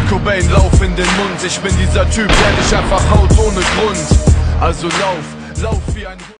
Cobain, lauf in den Mund. Ich bin dieser Typ, der dich einfach haut ohne Grund. Also lauf wie ein